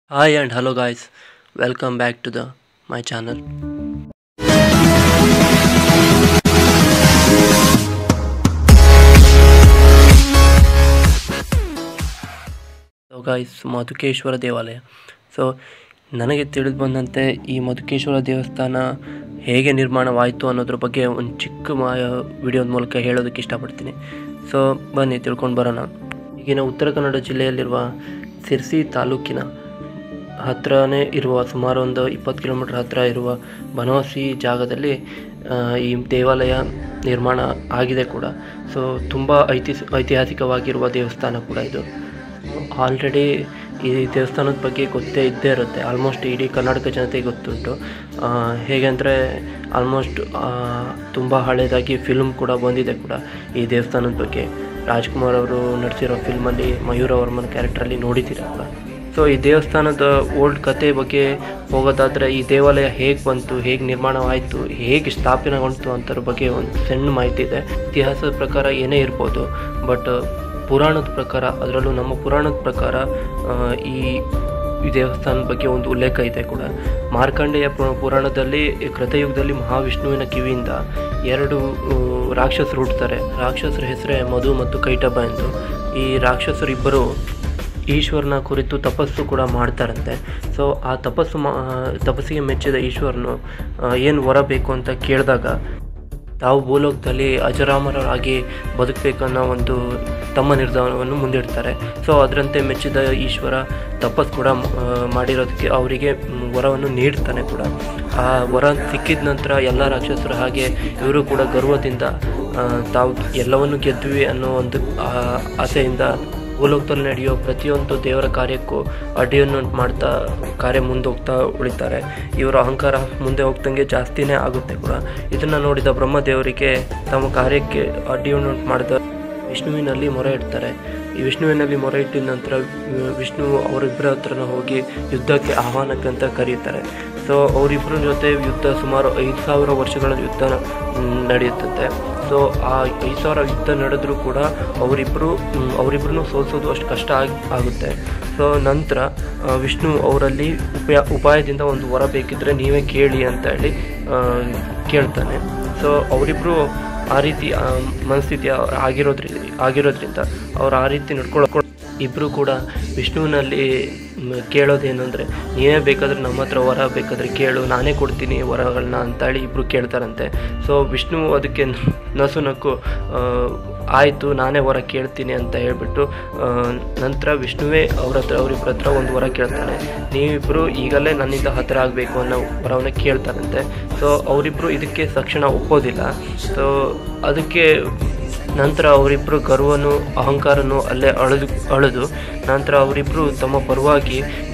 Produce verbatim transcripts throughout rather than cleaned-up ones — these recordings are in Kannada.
Hi and hello guys, welcome back to the my channel. So guys, Madhukeshwara ದೇವಾಲಯ. ಸೊ ನನಗೆ ತಿಳಿದು ಬಂದಂತೆ ಈ ಮಧುಕೇಶ್ವರ ದೇವಸ್ಥಾನ ಹೇಗೆ ನಿರ್ಮಾಣವಾಯಿತು ಅನ್ನೋದ್ರ ಬಗ್ಗೆ ಒಂದು ಚಿಕ್ಕ ಮಾ ವಿಡಿಯೋದ ಮೂಲಕ ಹೇಳೋದಕ್ಕೆ ಇಷ್ಟಪಡ್ತೀನಿ. ಸೊ ಬನ್ನಿ ತಿಳ್ಕೊಂಡು ಬರೋಣ. ಈಗಿನ ಉತ್ತರ ಕನ್ನಡ ಜಿಲ್ಲೆಯಲ್ಲಿರುವ ಸಿರ್ಸಿ ತಾಲೂಕಿನ ಹತ್ತಿರನೇ ಇರುವ ಸುಮಾರು ಒಂದು ಇಪ್ಪತ್ತು ಕಿಲೋಮೀಟ್ರ್ ಹತ್ತಿರ ಇರುವ ಬನವಾಸಿ ಜಾಗದಲ್ಲಿ ಈ ದೇವಾಲಯ ನಿರ್ಮಾಣ ಆಗಿದೆ ಕೂಡ. ಸೊ ತುಂಬ ಐತಿ ಐತಿಹಾಸಿಕವಾಗಿರುವ ದೇವಸ್ಥಾನ ಕೂಡ ಇದು. ಆಲ್ರೆಡಿ ಈ ದೇವಸ್ಥಾನದ ಬಗ್ಗೆ ಗೊತ್ತೇ ಇದ್ದೇ ಇರುತ್ತೆ, ಆಲ್ಮೋಸ್ಟ್ ಇಡೀ ಕರ್ನಾಟಕ ಜನತೆಗೆ ಗೊತ್ತುಂಟು. ಹೇಗೆ ಅಂದರೆ ಆಲ್ಮೋಸ್ಟ್ ತುಂಬ ಹಳೇದಾಗಿ ಫಿಲ್ಮ್ ಕೂಡ ಬಂದಿದೆ ಕೂಡ ಈ ದೇವಸ್ಥಾನದ ಬಗ್ಗೆ. ರಾಜ್ಕುಮಾರ್ ಅವರು ನಟಿಸಿರೋ ಫಿಲ್ಮಲ್ಲಿ ಮಯೂರ ವರ್ಮನ್ ಕ್ಯಾರೆಕ್ಟ್ರಲ್ಲಿ ನೋಡಿದ್ದೀರ ಕೂಡ. ಸೊ ಈ ದೇವಸ್ಥಾನದ ಓಲ್ಡ್ ಕತೆ ಬಗ್ಗೆ ಹೋಗೋದಾದರೆ ಈ ದೇವಾಲಯ ಹೇಗೆ ಬಂತು, ಹೇಗೆ ನಿರ್ಮಾಣವಾಯಿತು, ಹೇಗೆ ಸ್ಥಾಪನೆಗೊಂಡಿತು ಅಂಥದ್ರ ಬಗ್ಗೆ ಒಂದು ಸಣ್ಣ ಮಾಹಿತಿ ಇದೆ. ಇತಿಹಾಸದ ಪ್ರಕಾರ ಏನೇ ಇರ್ಬೋದು, ಬಟ್ ಪುರಾಣದ ಪ್ರಕಾರ, ಅದರಲ್ಲೂ ನಮ್ಮ ಪುರಾಣದ ಪ್ರಕಾರ ಈ ಈ ದೇವಸ್ಥಾನದ ಬಗ್ಗೆ ಒಂದು ಉಲ್ಲೇಖ ಇದೆ ಕೂಡ. ಮಾರ್ಕಂಡೇಯ ಪುರಾಣದಲ್ಲಿ ಕೃತಯುಗದಲ್ಲಿ ಮಹಾವಿಷ್ಣುವಿನ ಕಿವಿಯಿಂದ ಎರಡು ರಾಕ್ಷಸರು ಹುಡ್ತಾರೆ. ರಾಕ್ಷಸರ ಹೆಸರೇ ಮಧು ಮತ್ತು ಕೈಟಭ ಎಂದು. ಈ ರಾಕ್ಷಸರಿಬ್ಬರು ಈಶ್ವರನ ಕುರಿತು ತಪಸ್ಸು ಕೂಡ ಮಾಡ್ತಾರಂತೆ. ಸೊ ಆ ತಪಸ್ಸು ಮಾ ತಪಸ್ಸಿಗೆ ಮೆಚ್ಚಿದ ಈಶ್ವರನು ಏನು ವರ ಬೇಕು ಅಂತ ಕೇಳಿದಾಗ ತಾವು ಭೂಲೋಕದಲ್ಲಿ ಅಜರಾಮರಾಗಿ ಬದುಕಬೇಕನ್ನೋ ಒಂದು ತಮ್ಮ ನಿರ್ಧಾರವನ್ನು ಮುಂದಿಡ್ತಾರೆ. ಸೊ ಅದರಂತೆ ಮೆಚ್ಚಿದ ಈಶ್ವರ ತಪಸ್ಸು ಕೂಡ ಮಾಡಿರೋದಕ್ಕೆ ಅವರಿಗೆ ವರವನ್ನು ನೀಡ್ತಾನೆ ಕೂಡ. ಆ ವರ ಸಿಕ್ಕಿದ ನಂತರ ಎಲ್ಲ ರಾಕ್ಷಸರು ಹಾಗೆ ಇವರು ಕೂಡ ಗರ್ವದಿಂದ ತಾವು ಎಲ್ಲವನ್ನು ಗೆದ್ವಿ ಅನ್ನೋ ಒಂದು ಆಸೆಯಿಂದ ಭೂಲೋಕದಲ್ಲಿ ನಡೆಯೋ ಪ್ರತಿಯೊಂದು ದೇವರ ಕಾರ್ಯಕ್ಕೂ ಅಡ್ಡಿಯನ್ನು ಮಾಡ್ತಾ ಕಾರ್ಯ ಮುಂದೆ ಹೋಗ್ತಾ ಉಳಿತಾರೆ. ಇವರ ಅಹಂಕಾರ ಮುಂದೆ ಹೋಗ್ದಂಗೆ ಜಾಸ್ತಿನೇ ಆಗುತ್ತೆ ಕೂಡ. ಇದನ್ನು ನೋಡಿದ ಬ್ರಹ್ಮದೇವರಿಗೆ ತಮ್ಮ ಕಾರ್ಯಕ್ಕೆ ಅಡ್ಡಿಯನ್ನು ಮಾಡಿದ ವಿಷ್ಣುವಿನಲ್ಲಿ ಮೊರೆ ಇಡ್ತಾರೆ. ಈ ವಿಷ್ಣುವಿನಲ್ಲಿ ಮೊರೆ ಇಟ್ಟಿದ ನಂತರ ವಿಷ್ಣು ಅವರಿಬ್ಬರ ಹತ್ರನ ಹೋಗಿ ಯುದ್ಧಕ್ಕೆ ಆಹ್ವಾನಕ್ಕಂತ ಕರೀತಾರೆ. ಸೊ ಅವರಿಬ್ಬರ ಜೊತೆ ಯುದ್ಧ ಸುಮಾರು ಐದು ಸಾವಿರ ವರ್ಷಗಳ ಯುದ್ಧ ನಡೆಯುತ್ತೆ. ಸೊ ಆ ಐದು ಸಾವಿರ ಯುದ್ಧ ನಡೆದರೂ ಕೂಡ ಅವರಿಬ್ಬರು ಅವರಿಬ್ಬರನ್ನು ಸೋಲಿಸೋದು ಅಷ್ಟು ಕಷ್ಟ ಆಗಿ ಆಗುತ್ತೆ. ಸೊ ನಂತರ ವಿಷ್ಣು ಅವರಲ್ಲಿ ಉಪಾಯ ಉಪಾಯದಿಂದ ಒಂದು ವರ ಬೇಕಿದ್ದರೆ ನೀವೇ ಕೇಳಿ ಅಂತ ಹೇಳಿ ಕೇಳ್ತಾನೆ. ಸೊ ಅವರಿಬ್ಬರು ಆ ರೀತಿ ಮನಸ್ಥಿತಿ ಆಗಿರೋದ್ರಿಂದ ಆಗಿರೋದ್ರಿಂದ ಅವ್ರು ಆ ರೀತಿ ನಡ್ಕೊಳ್ಳೋ ಇಬ್ಬರು ಕೂಡ ವಿಷ್ಣುವಿನಲ್ಲಿ ಕೇಳೋದೇನು ಅಂದರೆ, ನೀವೇ ಬೇಕಾದರೆ ನಮ್ಮ ಹತ್ರ ವರ ಬೇಕಾದರೆ ಕೇಳು, ನಾನೇ ಕೊಡ್ತೀನಿ ವರಗಳನ್ನ ಅಂತೇಳಿ ಇಬ್ಬರು ಕೇಳ್ತಾರಂತೆ. ಸೊ ವಿಷ್ಣು ಅದಕ್ಕೆ ನಸು ನಕ್ಕು ಆಯಿತು ನಾನೇ ವರ ಕೇಳ್ತೀನಿ ಅಂತ ಹೇಳ್ಬಿಟ್ಟು ನಂತರ ವಿಷ್ಣುವೇ ಅವ್ರ ಹತ್ರ ಅವರಿಬ್ಬರ ಹತ್ರ ಒಂದು ವರ ಕೇಳ್ತಾನೆ. ನೀವಿಬ್ಬರು ಈಗಲೇ ನನ್ನಿಂದ ಹತ್ತಿರ ಆಗಬೇಕು ಅನ್ನೋ ವರವನ್ನ ಕೇಳ್ತಾರಂತೆ. ಸೊ ಅವರಿಬ್ಬರು ಇದಕ್ಕೆ ತಕ್ಷಣ ಒಪ್ಪೋದಿಲ್ಲ. ಸೊ ಅದಕ್ಕೆ ನಂತರ ಅವರಿಬ್ಬರು ಗರ್ವನು ಅಹಂಕಾರನು ಅಲ್ಲೇ ಅಳೆದು ಅಳೆದು ನಂತರ ಅವರಿಬ್ಬರು ತಮ್ಮ ಪರವಾಗಿ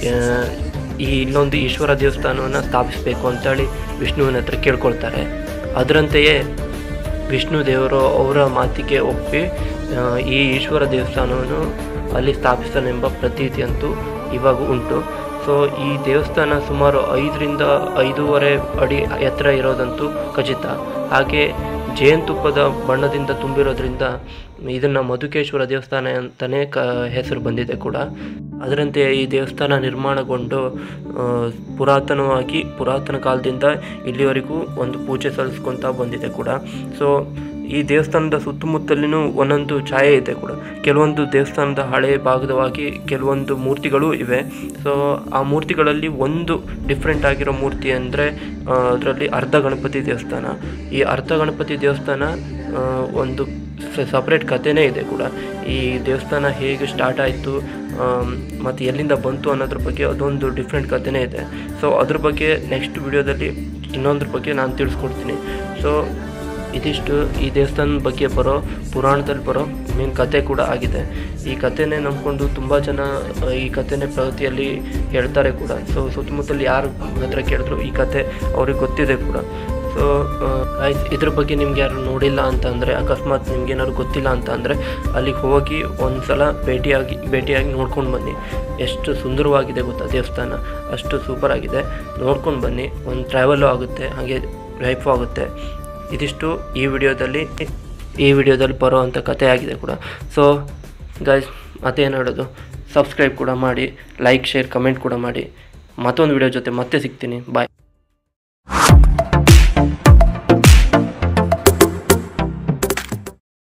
ಈ ಇಲ್ಲೊಂದು ಈಶ್ವರ ದೇವಸ್ಥಾನವನ್ನು ಸ್ಥಾಪಿಸಬೇಕು ಅಂತೇಳಿ ವಿಷ್ಣುವಿನ ಹತ್ರ ಕೇಳ್ಕೊಳ್ತಾರೆ. ಅದರಂತೆಯೇ ವಿಷ್ಣು ದೇವರು ಅವರ ಮಾತಿಗೆ ಒಪ್ಪಿ ಈ ಈಶ್ವರ ದೇವಸ್ಥಾನವನ್ನು ಅಲ್ಲಿ ಸ್ಥಾಪಿಸನೆಂಬ ಪ್ರತೀತಿ ಅಂತೂ ಇವಾಗ ಉಂಟು. ಸೊ ಈ ದೇವಸ್ಥಾನ ಸುಮಾರು ಐದರಿಂದ ಐದೂವರೆ ಅಡಿ ಎತ್ತರ ಇರೋದಂತೂ ಖಚಿತ. ಹಾಗೆ ಜೇನುತುಪ್ಪದ ಬಣ್ಣದಿಂದ ತುಂಬಿರೋದ್ರಿಂದ ಇದನ್ನು ಮಧುಕೇಶ್ವರ ದೇವಸ್ಥಾನ ಅಂತಲೇ ಕ ಹೆಸರು ಬಂದಿದೆ ಕೂಡ. ಅದರಂತೆ ಈ ದೇವಸ್ಥಾನ ನಿರ್ಮಾಣಗೊಂಡು ಪುರಾತನವಾಗಿ ಪುರಾತನ ಕಾಲದಿಂದ ಇಲ್ಲಿವರೆಗೂ ಒಂದು ಪೂಜೆ ಸಲ್ಲಿಸ್ಕೊತಾ ಬಂದಿದೆ ಕೂಡ. ಸೊ ಈ ದೇವಸ್ಥಾನದ ಸುತ್ತಮುತ್ತಲಿನೂ ಒಂದೊಂದು ಛಾಯೆ ಇದೆ ಕೂಡ. ಕೆಲವೊಂದು ದೇವಸ್ಥಾನದ ಹಳೆಯ ಭಾಗದವಾಗಿ ಕೆಲವೊಂದು ಮೂರ್ತಿಗಳು ಇವೆ. ಸೊ ಆ ಮೂರ್ತಿಗಳಲ್ಲಿ ಒಂದು ಡಿಫ್ರೆಂಟ್ ಆಗಿರೋ ಮೂರ್ತಿ ಅಂದರೆ ಅದರಲ್ಲಿ ಅರ್ಧ ಗಣಪತಿ ದೇವಸ್ಥಾನ. ಈ ಅರ್ಧ ಗಣಪತಿ ದೇವಸ್ಥಾನ ಒಂದು ಸಪ್ರೇಟ್ ಕಥೆನೇ ಇದೆ ಕೂಡ. ಈ ದೇವಸ್ಥಾನ ಹೇಗೆ ಸ್ಟಾರ್ಟ್ ಆಯಿತು ಮತ್ತು ಎಲ್ಲಿಂದ ಬಂತು ಅನ್ನೋದ್ರ ಬಗ್ಗೆ ಅದೊಂದು ಡಿಫ್ರೆಂಟ್ ಕಥೆನೇ ಇದೆ. ಸೊ ಅದ್ರ ಬಗ್ಗೆ ನೆಕ್ಸ್ಟ್ ವಿಡಿಯೋದಲ್ಲಿ ಇನ್ನೊಂದ್ರ ಬಗ್ಗೆ ನಾನು ತಿಳಿಸ್ಕೊಡ್ತೀನಿ. ಸೊ ಇದಿಷ್ಟು ಈ ದೇವಸ್ಥಾನದ ಬಗ್ಗೆ ಬರೋ ಪುರಾಣದಲ್ಲಿ ಬರೋ ಮೇನ್ ಕತೆ ಕೂಡ ಆಗಿದೆ. ಈ ಕಥೆನೇ ನಂಬ್ಕೊಂಡು ತುಂಬ ಜನ ಈ ಕಥೆನೇ ಪ್ರಗತಿಯಲ್ಲಿ ಹೇಳ್ತಾರೆ ಕೂಡ. ಸೊ ಸುತ್ತಮುತ್ತಲು ಯಾರು ಹತ್ರ ಕೇಳಿದ್ರು ಈ ಕತೆ ಅವ್ರಿಗೆ ಗೊತ್ತಿದೆ ಕೂಡ. ಸೊ ಆಯ್ತು, ಇದ್ರ ಬಗ್ಗೆ ನಿಮ್ಗೆ ಯಾರು ನೋಡಿಲ್ಲ ಅಂತಂದರೆ, ಅಕಸ್ಮಾತ್ ನಿಮ್ಗೆ ಏನಾದ್ರು ಗೊತ್ತಿಲ್ಲ ಅಂತ ಅಂದರೆ ಅಲ್ಲಿಗೆ ಹೋಗಿ ಒಂದು ಸಲ ಭೇಟಿಯಾಗಿ ಭೇಟಿಯಾಗಿ ನೋಡ್ಕೊಂಡು ಬನ್ನಿ. ಎಷ್ಟು ಸುಂದರವಾಗಿದೆ ಗೊತ್ತಾ ದೇವಸ್ಥಾನ, ಅಷ್ಟು ಸೂಪರಾಗಿದೆ. ನೋಡ್ಕೊಂಡು ಬನ್ನಿ, ಒಂದು ಟ್ರಾವೆಲ್ಲು ಆಗುತ್ತೆ, ಹಾಗೆ ಲೈಫು ಆಗುತ್ತೆ. ಇದಿಷ್ಟು ಈ ವಿಡಿಯೋದಲ್ಲಿ ಈ ವಿಡಿಯೋದಲ್ಲಿ ಬರೋ ಅಂಥ ಕಥೆ ಆಗಿದೆ ಕೂಡ. ಸೊ ಗೈಸ್ ಮತ್ತೇನು ಹೇಳೋದು, ಸಬ್ಸ್ಕ್ರೈಬ್ ಕೂಡ ಮಾಡಿ, ಲೈಕ್ ಶೇರ್ ಕಮೆಂಟ್ ಕೂಡ ಮಾಡಿ. ಮತ್ತೊಂದು ವಿಡಿಯೋ ಜೊತೆ ಮತ್ತೆ ಸಿಗ್ತೀನಿ. ಬಾಯ್.